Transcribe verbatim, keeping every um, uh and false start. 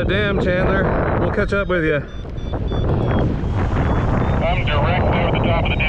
the dam, Chandler. We'll catch up with you. I'm direct over the top of the